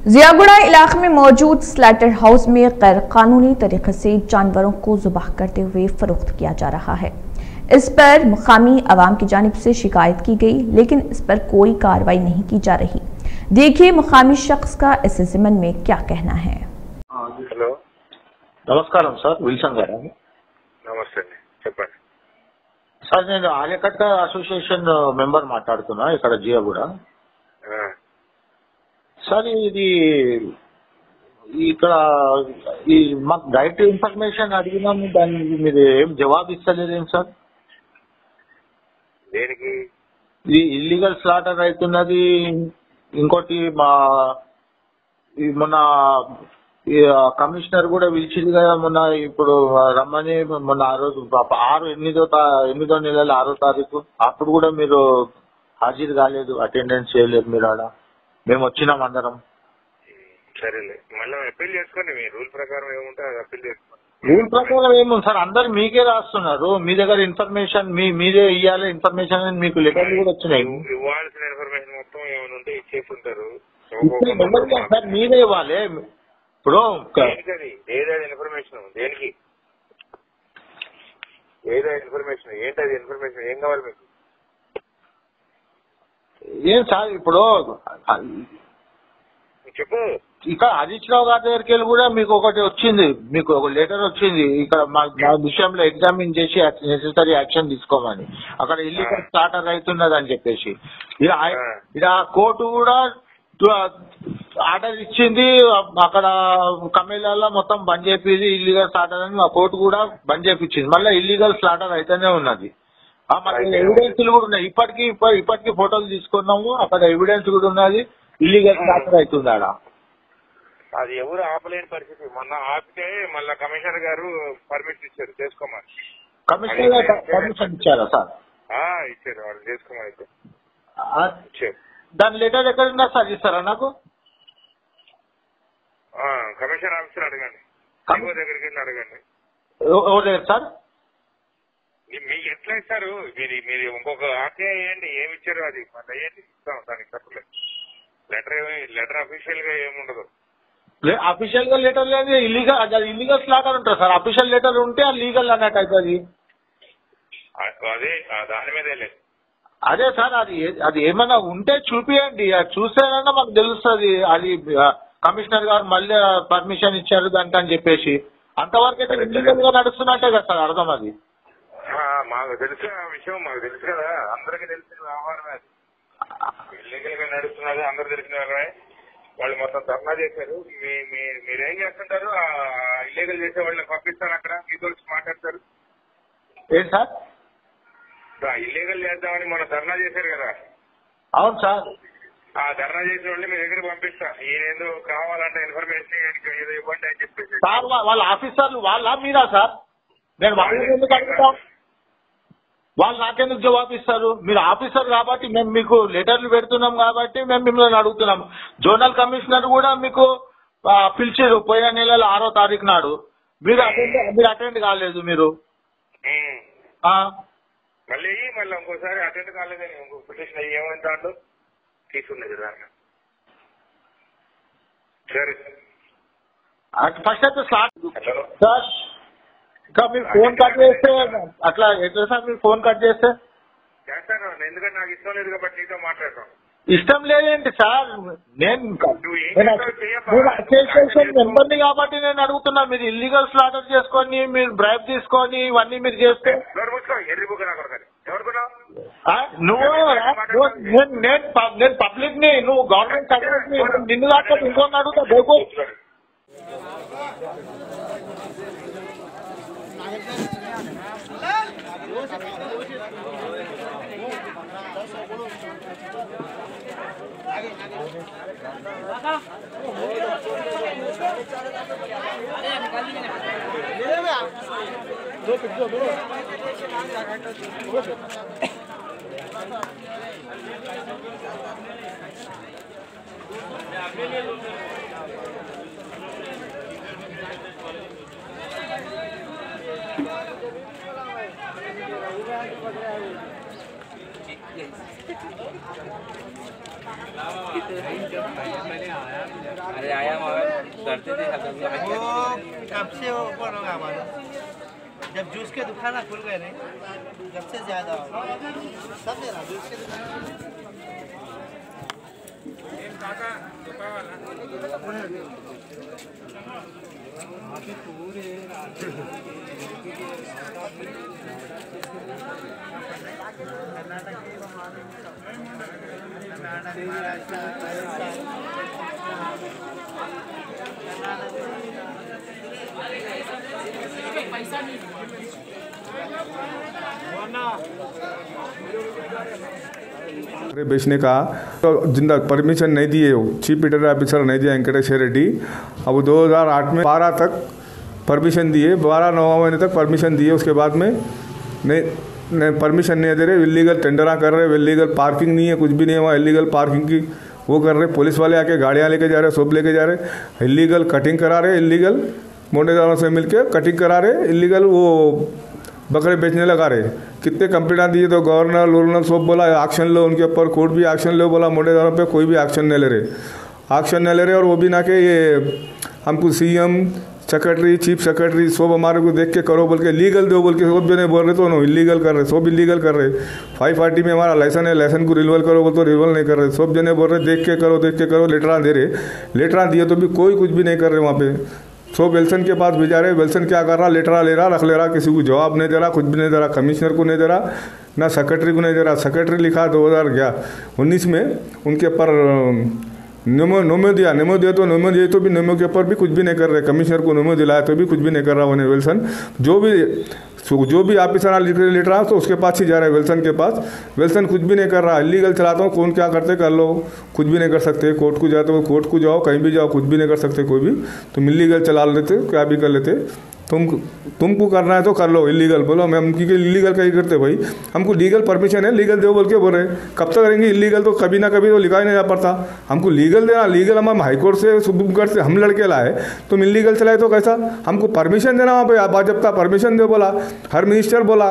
जियागुड़ा इलाके में मौजूद स्लैटर हाउस में गैर कानूनी तरीके से जानवरों को ज़ुबाह करते हुए फरोख्त किया जा रहा है। इस पर मुकामी अवाम की जानिब से शिकायत की गई, लेकिन इस पर कोई कार्रवाई नहीं की जा रही। देखिए मुकामी शख्स का इस ज़िमन में क्या कहना है। हेलो, నమస్కారం సార్, విల్సన్ గారు. నమస్తే అండి, చెప్పండి. సార్ నేను ఆర్యకట్ట అసోసియేషన్ మెంబర్ మాట్లాడుతున్నా ఇక్కడ జియాగూడ. సార్ ఇది ఇక్కడ ఈ మాకు రైట్ ఇన్ఫర్మేషన్ అడిగినాము, దానికి మీరు ఏం జవాబు ఇస్తలేదేం సార్? దేనికి? ఇది ఇల్లీగల్ స్లాటర్ అవుతున్నది. ఇంకోటి మా మొన్న కమిషనర్ కూడా పిలిచింది కదా మొన్న, ఇప్పుడు రమ్మని మొన్న ఆ రోజు 8వ నెల 6వ తారీఖు, అప్పుడు కూడా మీరు హాజరు కాలేదు, అటెండెన్స్ చేయలేదు మీరు ఆడ. మేము వచ్చినాం అందరం. సరేలే, మళ్ళీ అప్పీల్ చేసుకోండి. మీ రూల్ ప్రకారం ఏముంటే అది అప్పీల్ చేసుకోండి. రూల్ ప్రకారం ఏముంది సార్, అందరు మీకే రాస్తున్నారు. మీ దగ్గర ఇన్ఫర్మేషన్ మీరే ఇవ్వాలి ఇన్ఫర్మేషన్ అని మీకు లెటర్లు కూడా వచ్చినాయి. ఇవ్వాల్సిన ఇన్ఫర్మేషన్ మొత్తం ఏమైనా ఉంటే ఇచ్చేస్తుంటారు సార్, మీరే ఇవ్వాలి. ఇప్పుడు ఏదైనా ఇన్ఫర్మేషన్ దేనికి, ఏదైనా ఇన్ఫర్మేషన్ ఏంటది? ఇన్ఫర్మేషన్ ఏం కావాలి మీకు? ఏం సార్ ఇప్పుడు చెప్పు. ఇక్కడ హరీష్ రావు గారి దగ్గరికి వెళ్ళి కూడా మీకు ఒకటి వచ్చింది, మీకు ఒక లెటర్ వచ్చింది ఇక్కడ మా విషయంలో ఎగ్జామిన్ చేసి నెసెసరీ యాక్షన్ తీసుకోమని. అక్కడ ఇల్లీగల్ స్టార్టర్ అవుతున్నది అని చెప్పేసి ఇలా కోర్టు కూడా ఆర్డర్ ఇచ్చింది. అక్కడ కమేలాలో మొత్తం బంద్ చేపింది ఇల్లీగల్ స్లాటర్ అని, ఆ కోర్టు కూడా బంద్ చేపించింది. మళ్ళీ ఇల్లీగల్ స్లాటర్ అయితేనే ఉన్నది. ఎవిడెన్స్లు కూడా ఉన్నాయి. ఇప్పటికీ ఫోటోలు తీసుకున్నాము, అక్కడ ఎవిడెన్స్ కూడా ఉన్నది. ఇల్లీగల్ స్లాటర్ అవుతుంది ఆడ. అది ఎవరు ఆపలేని పరిస్థితి. మొన్న ఆపితే మళ్ళా కమిషనర్ గారు పర్మిషన్ ఇచ్చారు చేసుకోమని. కమిషనర్ గారు పర్మిషన్ ఇచ్చారా సార్? ఇచ్చారు, వాళ్ళు చేసుకోమని అయితే ఇచ్చారు. దాని లెటర్ ఎక్కడున్నా సార్ ఇస్తారా నాకు? కమిషనర్ ఆఫీసర్ అడగండి, దగ్గరికి వెళ్ళి అడగండి. ఎవరు లేరు సార్? మీకు ఎట్లా ఇస్తారు? మీరు ఇంకొక ఆర్టీఐ వేయండి, ఏమి ఇచ్చారు అది మళ్ళీ వేయండి, ఇస్తాం. దానికి తప్పలేదు. లెటర్ అఫీషియల్ గా ఏముండదు. అఫీషియల్ గా లెటర్ లేదు, ఇల్లీగల్ స్లాటర్ ఉంటుంది సార్. అఫీషియల్ లెటర్ ఉంటే అది లీగల్ అన్నట్టు అవుతుంది. అదే దాని మీదే లేదు. అదే సార్, అది ఏమైనా ఉంటే చూపియండి, అది చూస్తేనన్నా మాకు తెలుస్తుంది. అది కమిషనర్ గారు మళ్ళీ పర్మిషన్ ఇచ్చారు దానికి అని చెప్పేసి. అంతవరకు అయితే ఇల్లీగల్ గా నడుస్తున్నట్టే కదా సార్ అర్థం. అది మాకు తెలిసిన విషయం, మాకు తెలుసు కదా, అందరికీ తెలిసిన వ్యవహారమే. అది ఇల్లీగల్ గా నడుస్తున్నది అందరు తెలిసిన వ్యవహారమే. వాళ్ళు మొత్తం ధర్నా చేశారు. మీరేం చేస్తుంటారు? ఇల్లీగల్ చేసే వాళ్ళని పంపిస్తారు, అక్కడ మీతో మాట్లాడతారు. ఏంటి సార్? ఇల్లీగల్ చేద్దామని మొన్న ధర్నా చేశారు కదా. అవును సార్. ఆ ధర్నా చేసిన వాళ్ళని మీ దగ్గర పంపిస్తా. ఏదో కావాలంటే ఇన్ఫర్మేషన్ ఏదో ఇవ్వండి అని చెప్పేసి. సార్ వాళ్ళ ఆఫీసర్లు వాళ్ళ మీరా సార్? నేను వాళ్ళని ఎందుకు అడుగుతాం? వాళ్ళు నాకెందుకు జవాబు ఇస్తారు? మీరు ఆఫీసర్ కాబట్టి మేము మీకు లెటర్లు పెడుతున్నాం కాబట్టి మేము మిమ్మల్ని అడుగుతున్నాం. జోనల్ కమిషనర్ కూడా మీకు పిలిచారు పోయిన నెల 6వ తారీఖు నాడు. మీరు అటెండ్ కాలేదు. మీరు మళ్ళీ ఇంకోసారి అటెండ్ కాలేదని ఇంకో పిటిషన్ అయ్యి ఏమైంది దాంట్లో తీసుకున్నది దాన్ని. సరే ఫస్ట్ అయితే సార్ ఇంకా మీరు ఫోన్ కట్ చేస్తే అట్లా ఎట్లా సార్? మీరు ఫోన్ కట్ చేస్తే చేస్తాను, ఎందుకంటే నాకు ఇష్టం లేదు కాబట్టి నీతో మాట్లాడతాను. ఇష్టం లేదేంటి సార్? నేను అసోసియేషన్ మెంబర్ని కాబట్టి నేను అడుగుతున్నా. మీరు ఇల్లీగల్ స్లాటర్ చేసుకొని మీరు బ్రైబ్ తీసుకొని ఇవన్నీ మీరు చేస్తే నేను పబ్లిక్ ని, నువ్వు గవర్నమెంట్ సర్వీస్ ని, నిన్ను దాకా ఇంకొక అడుగుతా బోకు. कितने अरे आया करते थे वो कब से ऊपर होगा हमारा, जब जूस के दुकान खुल गए नहीं, जब से ज्यादा सब मेरा जूस के दुकान। बेचने का तो जिंदा परमिशन नहीं दिए, चीफ पिटरी ऑफिसर नहीं दिया वेंकटेश्वर रेड्डी। अब 2008 में 12 तक परमिशन दिए, 12 महीने तक परमिशन दिए, उसके बाद में नहीं परमिशन नहीं दे रहे, इलीगल टेंडरा कर रहे, इलीगल पार्किंग नहीं है, कुछ भी नहीं है वहाँ, इलीगल पार्किंग की वो कर रहे, पुलिस वाले आके गाड़ियाँ लेके जा रहे, सब लेके जा रहे, इलीगल कटिंग करा रहे, इलीगल मोटेदारों से मिलके कटिंग करा रहे, इलीगल वो बकरे बेचने लगा रहे। कितने कंप्लेंट दिए तो गवर्नर सब बोला एक्शन लो उनके ऊपर, कोर्ट भी एक्शन लो बोला, मोटेदारों पे कोई भी एक्शन नहीं ले रहे, एक्शन नहीं ले रहे। और वो भी ना कि ये हमको सीएम सेक्रेटरी चीफ सेक्रेटरी सब हमारे को देख के करो बोल के लीगल दो बोल के सब जने बोल रहे, तो नो इलीगल कर रहे, सब इलीगल कर रहे। 540 में हमारा लाइसेंस है, लाइसेंस को रिन्यूअल करो बोल तो रिन्यूअल नहीं कर रहे, सब जने बोल रहे देख के करो, लेटरा दे रहे, लेटरा दिए तो भी कोई कुछ भी नहीं कर रहे वहाँ पे। सो विल्सन के पास भेजा रहे, विल्सन क्या कर रहा, लेटरा ले रहा, रख ले रहा, किसी को जवाब नहीं दे रहा, कुछ भी नहीं दे रहा, कमिश्नर को नहीं दे रहा, ना सेक्रेटरी को नहीं दे रहा। सेक्रेटरी लिखा 2019 में उनके ऊपर नोमो दिया तो भी नोमो के ऊपर भी कुछ भी नहीं कर रहे, कमिश्नर को नोमो दिलाया तो भी कुछ भी नहीं कर रहा उन्हें। विल्सन जो भी ऑफिसर लेटर रहा तो उसके पास ही जा रहा है, विल्सन के पास। विल्सन कुछ भी नहीं कर रहा, इलीगल चलाता हूँ, कौन क्या करते कर लो, कुछ भी नहीं कर सकते। कोर्ट को जाते हो, कोर्ट को जाओ, कहीं भी जाओ, कुछ भी नहीं कर सकते कोई भी। तुम इलीगल चला लेते, क्या भी कर लेते, तुमको करना है तो कर लो, इलीगल बोलो। मैं उनकी इलीगल का ही करते भाई, हमको लीगल परमिशन है, लीगल दो बोल के बोल रहे। कब तक करेंगे इलीगल, तो कभी ना कभी तो लिखा ही नहीं जा पड़ता। हमको लीगल देना, लीगल हम हाईकोर्ट से सुप्रीम कोर्ट से हम लड़के लाए, तुम इलीगल चलाए तो कैसा। हमको परमिशन देना वहाँ पे, बाजबता परमिशन दो बोला, हर मिनिस्टर बोला,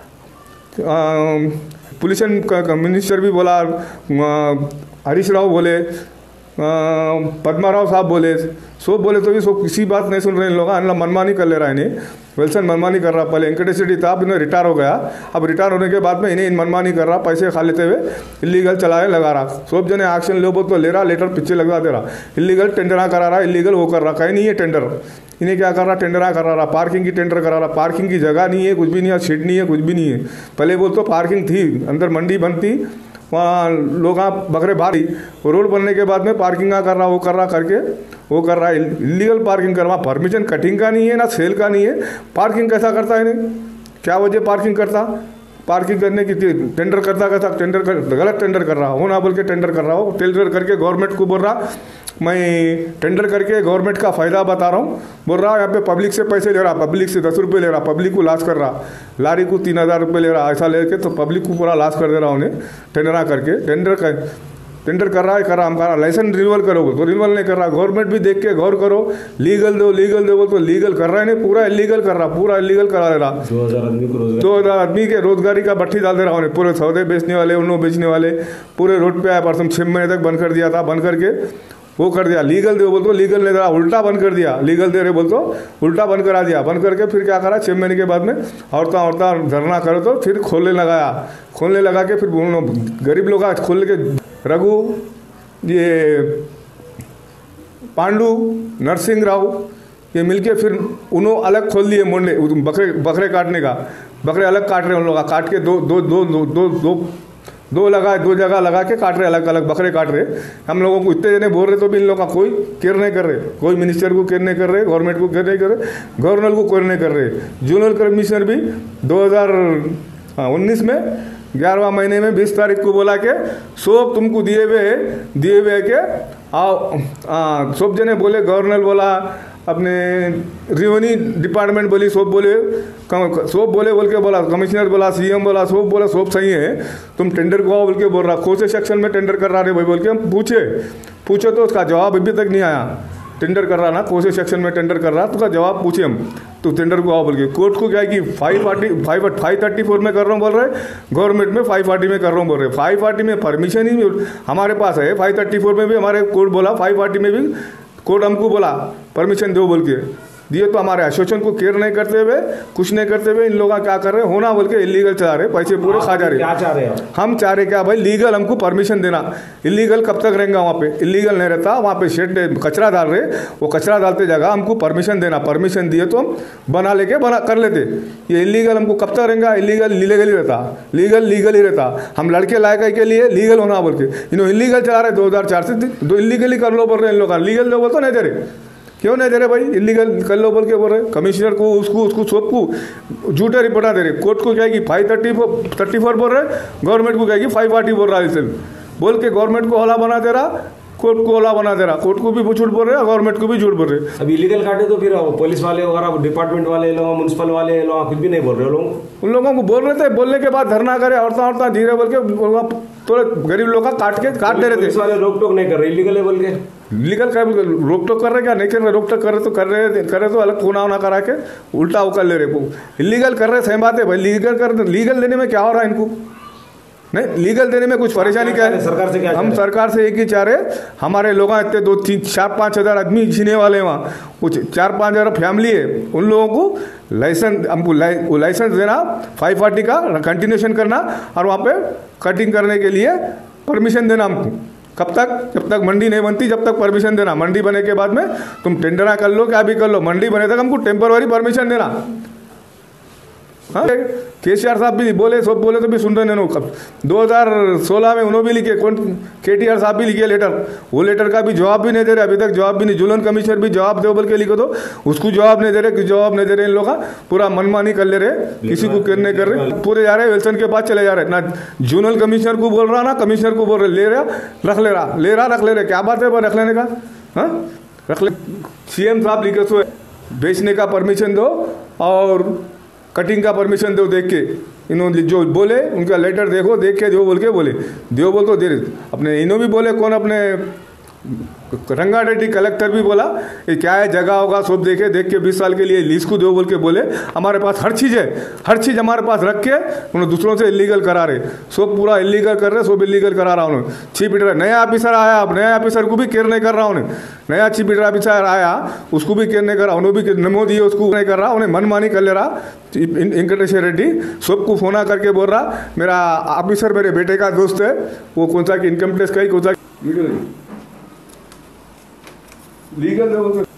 पुलिस मिनिस्टर भी बोला, हरीश राव बोले, पद्मा राव साहब बोले, सब बोले तो भी सब किसी बात नहीं सुन रहे इन लोग। मनमानी कर ले रहा है इन्हें, विल्सन मनमानी कर रहा। पहले वेंकटेश्वर रेड्डी था, अब इन्हें रिटायर हो गया, अब रिटायर होने के बाद में इन्हें मनमानी कर रहा, पैसे खा लेते हुए इलीगल चलाए लगा रहा। सब जने एक्शन लो तो ले रहा, लेटर पीछे लगा दे रहा, इलीगल टेंडरा करा रहा, इलीगल वो कर रहा, कहीं नहीं है टेंडर। इन्हें क्या कर रहा, टेंडरा करा रहा, पार्किंग की टेंडर करा रहा, पार्किंग की जगह नहीं है, कुछ भी नहीं है, सीट नहीं है, कुछ भी नहीं है। पहले बोल तो पार्किंग थी, अंदर मंडी बनती, वहाँ लोग बकरे भारी, रोड बनने के बाद में पार्किंग कर रहा, वो कर रहा है, इलीगल पार्किंग करवा। परमिशन कटिंग का नहीं है ना सेल का नहीं है, पार्किंग कैसा करता है इन्हें, क्या वजह पार्किंग करता, पार्किंग करने की टेंडर करता कैसा, गलत टेंडर कर रहा हो ना बोल के टेंडर कर रहा हो, टेंडर करके गवर्नमेंट को बोल रहा मैं टेंडर करके गवर्नमेंट का फ़ायदा बता रहा हूँ, बोल रहा यहाँ पे पब्लिक से पैसे ले रहा, पब्लिक से 10 रुपये ले रहा, पब्लिक को लॉस कर रहा, लारी को 3000 रुपये ले रहा, ऐसा लेके तो पब्लिक को पूरा लॉस कर दे रहा उन्हें टेंडरा करके। टेंडर कर रहा है, हम करा लाइसेंस रिन्यूअल करो तो रिन्यूअल नहीं कर रहा। गवर्नमेंट भी देख के गौर करो, लीगल दो तो लीगल कर रहा है नहीं, पूरा इलीगल कर रहा, पूरा इलीगल करा दे रहा। 2000 आदमी के रोजगारी का भट्टी डाल दे रहा उन्हें, पूरे सौदे बेचने वाले, उन्होंने बेचने वाले पूरे रोड पे आया। परसों 6 महीने तक बंद कर दिया था, बंद करके वो कर दिया। लीगल दे बोल तो लीगल नहीं दे रहा, उल्टा बंद कर दिया। लीगल दे रहे बोल तो उल्टा बंद करा दिया। बंद करके फिर क्या करा, 6 महीने के बाद में औरता धरना करो तो फिर खोलने लगा के फिर गरीब लोग खोल के रघु, ये पांडु, नरसिंह राव, ये मिलके फिर उन्होंने अलग खोल दिए मोंडे, बकरे काटने का। बकरे अलग काट रहे उन लोग, काट के दो जगह लगा के काट रहे, अलग अलग बकरे काट रहे। हम लोगों को इतने जने बोल रहे तो भी इन लोगों का कोई केयर नहीं कर रहे, कोई मिनिस्टर को केयर नहीं कर रहे, गवर्नमेंट को केयर नहीं कर रहे, गवर्नर को केयर नहीं कर रहे। जूनियर कमिश्नर भी 2019 में 11वां महीने में 20 तारीख को बोला के सब तुमको दिए हुए के आओ। सब जने बोले, गवर्नर बोला, अपने रेवेन्यू डिपार्टमेंट बोली, सब बोले बोल के बोला, कमिश्नर बोला, सीएम बोला, सब बोला सब सही है, तुम टेंडर को आओ बोल के बोल रहा। कौन से सेक्शन में टेंडर कर रहा है भाई बोल के हम पूछे तो उसका जवाब अभी तक नहीं आया। टेंडर कर रहा ना, कौन से सेक्शन में टेंडर कर रहा, तो उसका जवाब पूछे हम, तो टेंडर को आओ बोल के। कोर्ट को क्या है कि 534 में कर रहा हूँ बोल रहे, गवर्नमेंट में 540 में कर रहा हूँ बोल रहे। 540 में परमिशन ही हमारे पास है, 534 में भी हमारे कोर्ट बोला, 540 में भी कोर्ट हमको बोला परमिशन दो बोल के दिए, तो हमारे एसोसिएशन को केयर नहीं करते हुए, कुछ नहीं करते हुए इन लोग क्या कर रहे हैं, होना बोल के इलीगल चला रहे, पैसे पूरे खा जा रहे। क्या चाह रहे हैं हम चाह रहे क्या भाई, लीगल हमको परमिशन देना। इलीगल कब तक रहेगा वहाँ पे, इलीगल नहीं रहता वहाँ पे, शेड कचरा डाल रहे, वो कचरा डालते जगह हमको परमिशन देना, परमिशन दिए तो हम बना कर लेते। ये इलीगल हमको कब तक रहेगा, इलीगल लीगल ही रहता, लीगल ही रहता। हम लड़के लाए के लिए लीगल होना बोल के इन्होंने इलीगल चला रहे 2004 से, दो इलीगली कर लो बोल रहे हैं इन लोग, लीगल जो बोल तो नहीं दे रहे, क्यों नहीं दे रहे भाई, इलीगल कर लो बोल के बोल रहे। कमिश्नर को उसको सबको झूठे रिपोर्ट दे रहे, कोर्ट को क्या कि 534 बोल रहे, गवर्नमेंट को क्या कि 540 बोल रहा है, बोल के गवर्नमेंट को होला बना दे रहा, कोर्ट को होला बना दे रहा, कोर्ट को भी झूठ बोल रहे, गवर्नमेंट को भी झूठ बोल रहे। अब इलीगल काटे तो फिर पुलिस वाले वगैरह, डिपार्टमेंट वाले लोग, म्यूनसिपल वाले लोग कुछ भी नहीं बोल रहे लोग, उन लोगों को बोल रहे थे, बोलने के बाद धरना करे औरता धीरे बोल के थोड़े गरीब लोग का काट दे रहे थे। पुलिस वाले रोक टोक नहीं कर रहे, इलीगल है बोल के, लीगल का रोक टोक कर रहे, क्या नहीं कर रहे, रोक टोक कर रहे तो अलग कोना वोना करा के उल्टा वो कर ले रहे, इलीगल कर रहे, सही बात है भाई, लीगल देने में क्या हो रहा है इनको, नहीं लीगल देने में कुछ परेशानी क्या है, सरकार से क्या, हम सरकार से एक ही चाह रहे, हमारे लोग इतने 2-4-5 हज़ार आदमी जीने वाले हैं वहाँ, कुछ 4-5 हज़ार फैमिली है, उन लोगों को लाइसेंस, हमको लाइसेंस देना 540 का कंटिन्यूशन करना, और वहाँ पे कटिंग करने के लिए परमिशन देना हमको। कब तक, जब तक मंडी नहीं बनती जब तक परमिशन देना, मंडी बने के बाद में तुम टेंडर कर लो, क्या भी कर लो, मंडी बने तक हमको टेम्पररी परमिशन देना। हाँ केसीआर साहब भी बोले, सब बोले तो भी सुन रहे हैं। 2016 में उन्होंने भी लिखे, कौन केटीआर साहब भी लिखे लेटर, वो लेटर का भी जवाब भी नहीं दे रहे, अभी तक जवाब भी नहीं। जुलन कमिश्नर भी जवाब दो बोल के लिखो तो उसको जवाब नहीं दे रहे, जवाब नहीं दे रहे, इन लोग का पूरा मनमानी कर ले रहे, किसी को केयर नहीं कर रहे, पूरे जा रहे विल्सन के पास चले जा रहे, ना जोनल कमिश्नर को बोल रहा ना कमिश्नर को बोल रहे, ले रहा रख ले रहा, क्या बात है रख लेने का, हाँ रख ले। CM साहब लिखे सो बेचने का परमिशन दो और कटिंग का परमिशन दो, देख के इन्होंने जो बोले उनका लेटर देखो, देख के जो बोल के बोले दो बोल तो दे रहे। अपने इन्हों भी बोले, कौन अपने रंगारेड्डी कलेक्टर भी बोला ये क्या है जगह होगा, सब देख के 20 साल के लिए लीज को दो बोल के बोले। हमारे पास हर चीज़ है, हर चीज़ हमारे पास रख के उन्होंने दूसरों से इलीगल करा रहे, सब पूरा इलीगल कर रहे, सब इलीगल करा रहा उन्होंने। चीफ एडिटर नया ऑफिसर आया, अब नया ऑफिसर को भी केयर नहीं कर रहा उन्हें, नया चीफ एडिटर ऑफिसर आया उसको भी केयर नहीं कर रहा, उन्होंने भी नमो दिए उसको नहीं कर रहा, उन्हें मनमानी कर ले रहा। वेंकटेश्वर रेड्डी सबको फोन करके बोल रहा मेरा ऑफिसर मेरे बेटे का दोस्त है, वो कौन सा कि इनकम टैक्स का ही कौन सा लीगल